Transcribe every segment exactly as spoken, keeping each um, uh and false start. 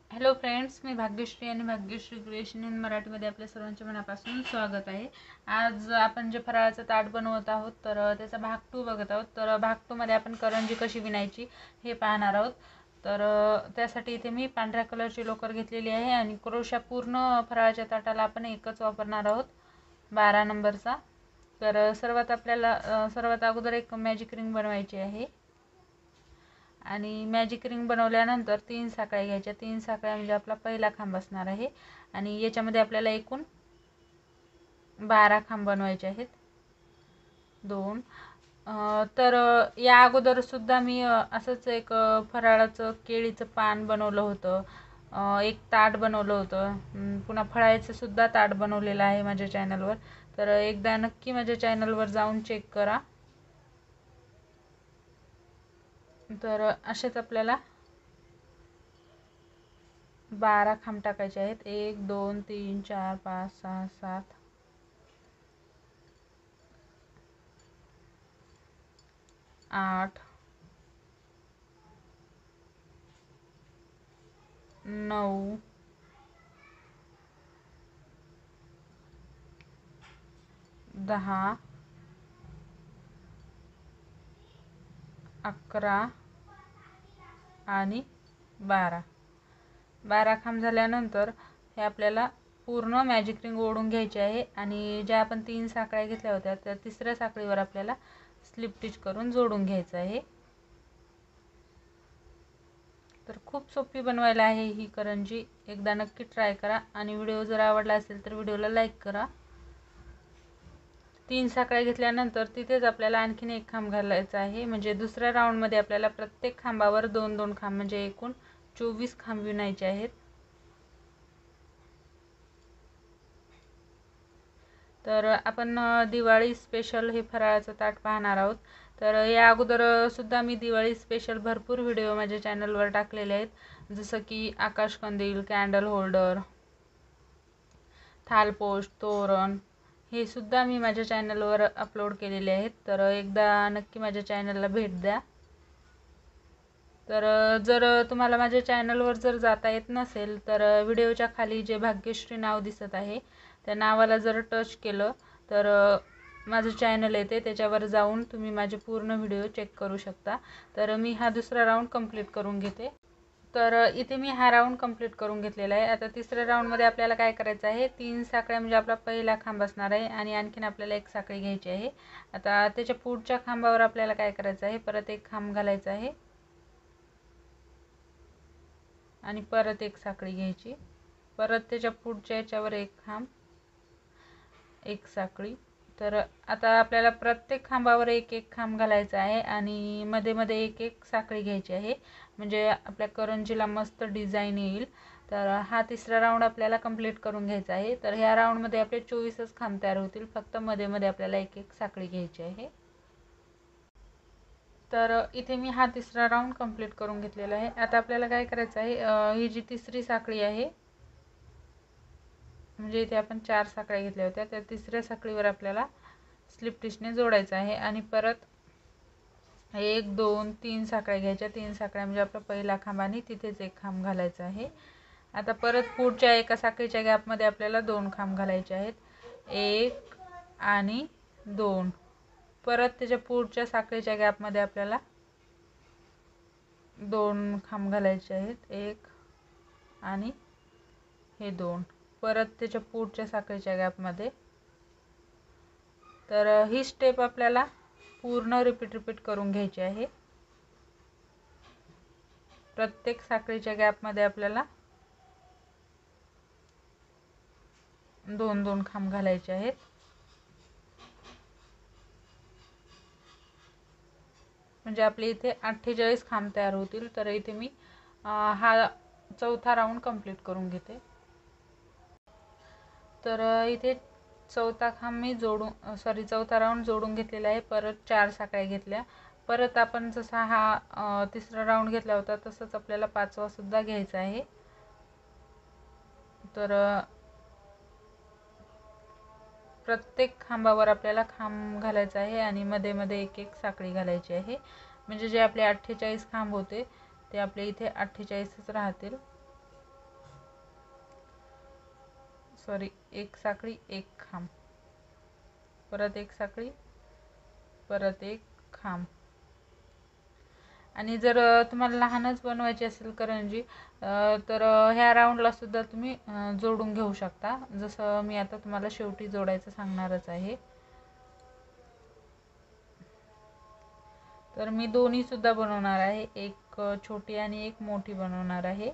Hello friends, मी भाग्यश्री आणि Bhagyashree creation in मराठीमध्ये आपल्या सर्वांच्या मनापासून स्वागत आहे। आज आपण जे फराळाचं ताट बनवत आहोत तर त्याचा भाग टू बघत आहोत। तर भाग टू मध्ये आपण करंजी कशी विणायची हे पाहणार आहोत। तर त्यासाठी इथे मी पांढऱ्या कलरची लोकर घेतलेली आहे आणि क्रोशा पूर्ण फराळाच्या ताटाला आपण एकच वापरणार आहोत, बारा नंबरचा। तर सर्वात आपल्याला सर्वात अगोदर एक मॅजिक रिंग बनवायची आहे आणि मॅजिक रिंग बनवल्यानंतर तीन साखळ्या घ्यायच्या। तीन साखळ्या म्हणजे आपला पहिला खांब असणार आहे आणि याच्यामध्ये आपल्याला एकूण बारा खांब बनवायचे आहेत। दोन तर या अगोदर सुद्धा मी असंच एक फराळाचं केळीचं पान बनवलं होतं, एक ताट बनवलं होतं, पुन्हा फळाचं सुद्धा ताट बनवलेलं आहे माझ्या चॅनलवर। तर एकदा नक्की माझ्या चॅनलवर जाऊन चेक करा। तर असेच आपल्याला बारा खांब टाकायचे आहेत। एक दोन तीन चार पाच सहा सात आठ नऊ दहा अकरा आणि बारा। बारा खांब झाल्यानंतर हे आपल्याला पूर्ण मॅजिक रिंग ओढून घ्यायची आहे आणि ज्या आपण तीन साखळ्या घेतल्या होत्या त्या तिसऱ्या साखळीवर आपल्याला स्लिप स्टिच करून जोडून घ्यायचं आहे। तर खूप सोपी बनवायला आहे ही करंजी, एकदा नक्की ट्राय करा आणि व्हिडिओ जर आवडला असेल तर व्हिडिओला लाईक करा। तीन साखळ्या घेतल्यानंतर तिथेच आपल्याला आणखीन एक खांब घालायचा आहे, म्हणजे दुसऱ्या राऊंडमध्ये आपल्याला प्रत्येक खांबावर दोन दोन खांब म्हणजे एकूण चोवीस खांब विणायचे आहेत। तर आपण दिवाळी स्पेशल हे फराळाचं ताट पाहणार आहोत। तर या अगोदर सुद्धा मी दिवाळी स्पेशल भरपूर व्हिडिओ माझ्या चॅनलवर टाकलेले आहेत, जसं की आकाशकंदील, कॅन्डल होल्डर, थालपोस्ट, तोरण हे सुद्धा मी माझ्या चॅनलवर अपलोड केलेले आहेत। तर एकदा नक्की माझ्या चॅनलला भेट द्या। तर जर तुम्हाला माझ्या चॅनलवर जर जाता येत नसेल तर व्हिडिओच्या खाली जे भाग्यश्री नाव दिसत आहे त्या नावाला जर टच केलं तर माझं चॅनल येते, त्याच्यावर जाऊन तुम्ही माझे पूर्ण व्हिडिओ चेक करू शकता। तर मी हा दुसरा राऊंड कंप्लीट करून घेते। तर इथे मी हा राऊंड कंप्लीट करून घेतलेला आहे। आता तिसऱ्या राऊंडमध्ये आपल्याला काय करायचं आहे, तीन साखळ्या म्हणजे आपला पहिला खांब असणार आहे आणि आणखीन आपल्याला एक साखळी घ्यायची आहे। आता त्याच्या पुढच्या खांबावर आपल्याला काय करायचं आहे, परत एक खांब घालायचा आहे आणि परत एक साखळी घ्यायची, परत त्याच्या पुढच्या याच्यावर एक खांब, एक साखळी। तर आता आपल्याला प्रत्येक खांबावर एक एक खांब घालायचा आहे आणि मध्ये मध्ये एक एक साखळी घ्यायची आहे, म्हणजे आपल्या करंजीला मस्त डिझाईन येईल। तर हा तिसरा राऊंड आपल्याला कंप्लीट करून घ्यायचा आहे। तर ह्या राऊंडमध्ये आपले चोवीसच खांब तयार होतील, फक्त मध्ये मध्ये आपल्याला एक एक साखळी घ्यायची आहे। तर इथे मी हा तिसरा राऊंड कंप्लीट करून घेतलेला आहे। आता आपल्याला काय करायचं आहे, ही जी तिसरी साखळी आहे, म्हणजे इथे आपण चार साखळ्या घेतल्या होत्या, त्या तिसऱ्या साखळीवर आपल्याला स्लिप स्टिचने जोडायचं आहे आणि परत एक दोन तीन साखळ्या घ्यायच्या। तीन साखळ्या म्हणजे आपला पहिला खांब आणि तिथेच एक खांब घालायचा आहे। आता परत पुढच्या एका साखळीच्या गॅपमध्ये आपल्याला दोन खांब घालायचे आहेत, एक आणि दोन। परत त्याच्या पुढच्या साखळीच्या गॅपमध्ये आपल्याला दोन खांब घालायचे आहेत, एक आणि हे दोन। परत त्याच्या पुढच्या साखळीच्या गॅपमध्ये। तर ही स्टेप आपल्याला पूर्ण रिपीट रिपीट करून घ्यायची आहे। प्रत्येक साखळीच्या गॅपमध्ये आपल्याला दोन दोन खांब घालायचे आहेत, म्हणजे आपले इथे अठ्ठेचाळीस खांब तयार होतील। तर इथे मी हा चौथा राऊंड कंप्लीट करून घेते। तर इथे चौथा खांब मी जोडून सॉरी चौथा राऊंड जोडून घेतलेला आहे। परत चार साखळ्या घेतल्या, परत आपण जसा हा तिसरा राऊंड घेतला होता तसंच आपल्याला पाचवा सुद्धा घ्यायचा आहे। तर प्रत्येक खांबावर आपल्याला खांब घालायचा आहे आणि मध्ये मध्ये एक एक साखळी घालायची आहे, म्हणजे जे आपले अठ्ठेचाळीस खांब होते ते आपले इथे अठ्ठेचाळीसच राहतील। सॉरी एक साखळी एक खांब, परत एक साखळी, परत एक खांब. आणि जर तुम्हाला लहानच बनवायची असेल करंजी तर ह्या राऊंडला सुद्धा तुम्ही जोडून घेऊ शकता, जसं मी आता तुम्हाला शेवटी जोडायचं सांगणारच आहे. तर मी दोन्ही सुद्धा बनवणार आहे, एक छोटी आणि एक मोठी बनवणार आहे.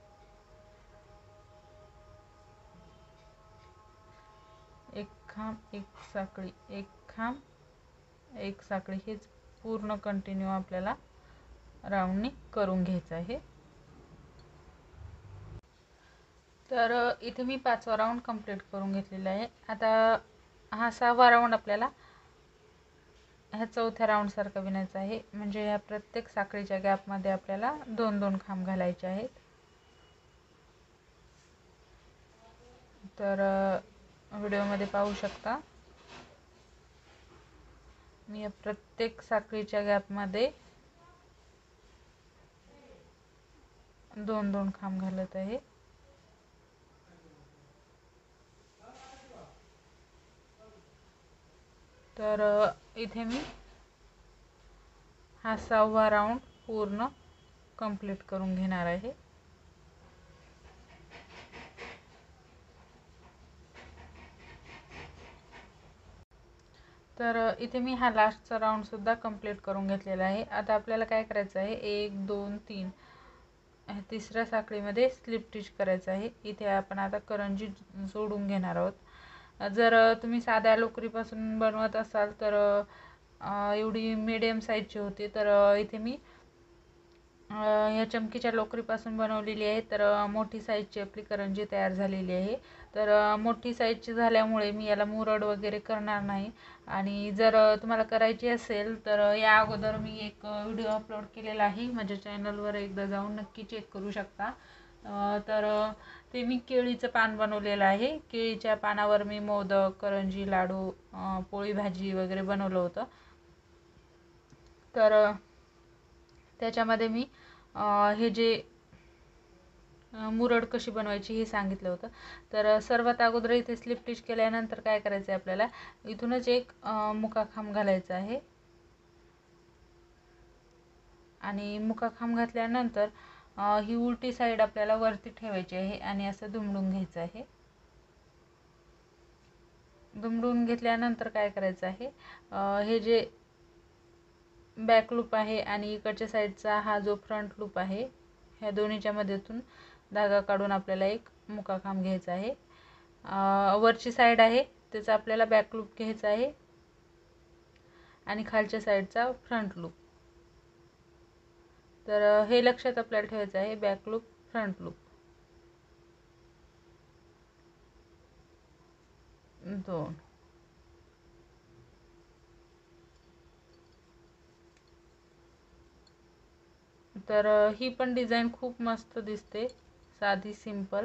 एक खांब एक साखळी, एक खांब एक साखळी, हेच पूर्ण कंटिन्यू आपल्याला राऊंडनी करून घ्यायचं आहे. तर इथे मी पाचवा राऊंड कंप्लीट करून घेतलेला आहे. आता हा सहावा राऊंड आपल्याला ह्या चौथ्या राऊंडसारखा विणायचा आहे, म्हणजे ह्या प्रत्येक साखळीच्या गॅपमध्ये आपल्याला दोन दोन खांब घालायचे आहेत. तर व्हिडिओमध्ये पाहू शकता मी प्रत्येक साखळीच्या गॅपमध्ये दोन दोन खांब घालत आहे. तर इथे मी हा सहावा राऊंड पूर्ण कंप्लीट करून घेणार आहे. तर इथे मी हा लास्टचा राऊंड सुद्धा कंप्लीट करून घेतलेला आहे. आता आपल्याला काय करायचं आहे, एक दोन तीन तिसऱ्या साखळीमध्ये स्लिप स्टिच करायचं आहे. इथे आपण आता करंजी जोडून घेणार आहोत. जर तुम्ही साध्या लोकरीपासून बनवत असाल तर एवढी मीडियम साईजची होती, तर इथे मी ह्या चमकीच्या लोकरीपासून बनवलेली आहे. तर मोठी साईजची आपली करंजी तयार झालेली आहे. तर मोठी साईजची झाल्यामुळे मी याला मुरड वगैरे करणार नाही. आणि जर तुम्हाला करायची असेल तर या अगोदर मी एक व्हिडिओ अपलोड केलेला आहे, माझ्या चॅनलवर एकदा जाऊन नक्की चेक करू शकता. तर ते मी केळीचं पान बनवलेलं आहे. केळीच्या पानावर मी मोदक, करंजी, लाडू, पोळी भाजी वगैरे बनवलं होतं. तर त्याच्यामध्ये मी हे जे मुरड कशी बनवायची हे सांगितलं होतं. तर सर्वात अगोदर इथे स्लिप स्टिच केल्यानंतर काय करायचं आहे, आपल्याला इथूनच एक मुका खांब घालायचा आहे. आणि मुका खांब घातल्यानंतर ही उलटी साईड आपल्याला वरती ठेवायची आहे आणि असं दुमडून घ्यायचं आहे. दुमडून घेतल्यानंतर काय करायचं आहे, हे जे बॅक लूप आहे आणि इकडच्या साईडचा हा जो फ्रंट लूप आहे, ह्या दोन्हीच्या मध्येतून धागा काढून आपल्याला एक मुका खांब घ्यायचा आहे. वरची साईड आहे त्याचा आपल्याला बॅक लूप घ्यायचा आहे आणि खालच्या साईडचा फ्रंट लूप. तर हे लक्षात आपल्याला ठेवायचं आहे, बॅक लूप फ्रंट लूप दोन. तर ही पण डिझाईन खूप मस्त दिसते, साधी सिंपल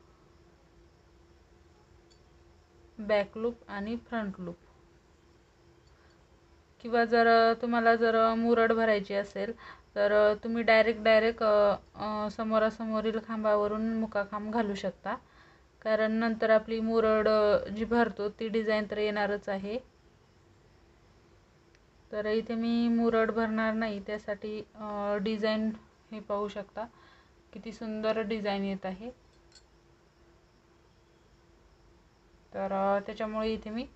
बॅक लूप आणि फ्रंट लूप. किंवा जर तुम्हाला जर मुरड भरायची असेल तर तुम्ही डायरेक्ट डायरेक्ट समोरासमोरील खांबावरून मुका खांब घालू शकता, कारण नंतर आपली मुरड जी भरतो ती डिझाईन तर येणारच आहे. तर इथे मी मुरड भरणार नाही, त्यासाठी डिझाईन हे पाहू शकता किती सुंदर डिझाईन येत आहे. तर त्याच्यामुळे इथे मी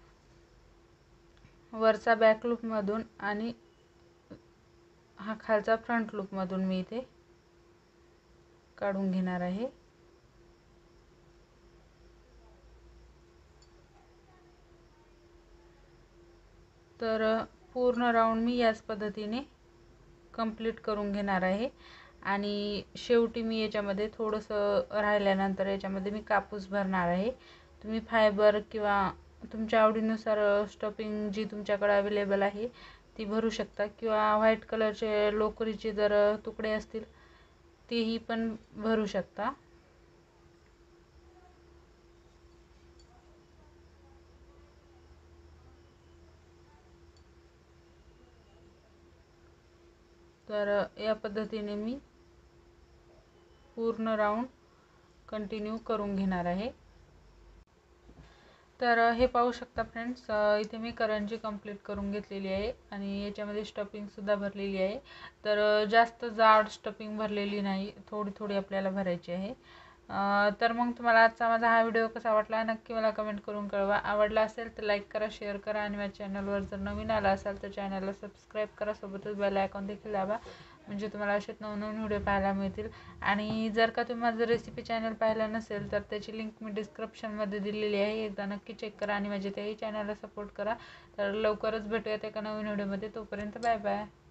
वरचा बॅक लूपमधून आणि हा खालचा फ्रंट लूपमधून मी इथे काढून घेणार आहे. तर पूर्ण राऊंड मी याच पद्धतीने कंप्लीट करून घेणार आहे. आणि शेवटी मी याच्यामध्ये थोडंसं राहिल्यानंतर याच्यामध्ये मी कापूस भरणार आहे. तुम्ही फायबर किंवा तुमच्या आवडीनुसार स्टफिंग जी तुमच्याकडे अवेलेबल आहे ती भरू शकता, किंवा व्हाईट कलरचे लोकरीचे जर तुकडे असतील तेही पण भरू शकता. तर या पद्धतीने मी पूर्ण राऊंड कंटिन्यू करून घेणार आहे. तर हे पाहू शकता फ्रेंड्स, इथे मी करंजी कंप्लीट करून घेतलेली आहे आणि याच्यामध्ये स्टफिंगसुद्धा भरलेली आहे. तर जास्त जाड स्टफिंग भरलेली नाही, थोडी थोडी आपल्याला भरायची आहे. तर मग तुम्हाला आजचा माझा हा व्हिडिओ कसा वाटला नक्की मला कमेंट करून कळवा. आवडला असेल तर लाईक करा, शेअर करा आणि माझ्या चॅनलवर जर नवीन आला असाल तर चॅनलला सबस्क्राईब करा, सोबतच बेल आयकॉन देखील दाबा, म्हणजे तुम्हाला असेच नवनवीन व्हिडिओ पाहायला मिळतील. आणि जर का तुम्ही माझं रेसिपी चॅनल पाहिलं नसेल तर त्याची लिंक मी डिस्क्रिप्शनमध्ये दिलेली आहे, एकदा नक्की चेक करा आणि माझ्या त्याही चॅनलला सपोर्ट करा. तर लवकरच भेटूयात एका नवीन व्हिडिओमध्ये, तोपर्यंत बाय बाय.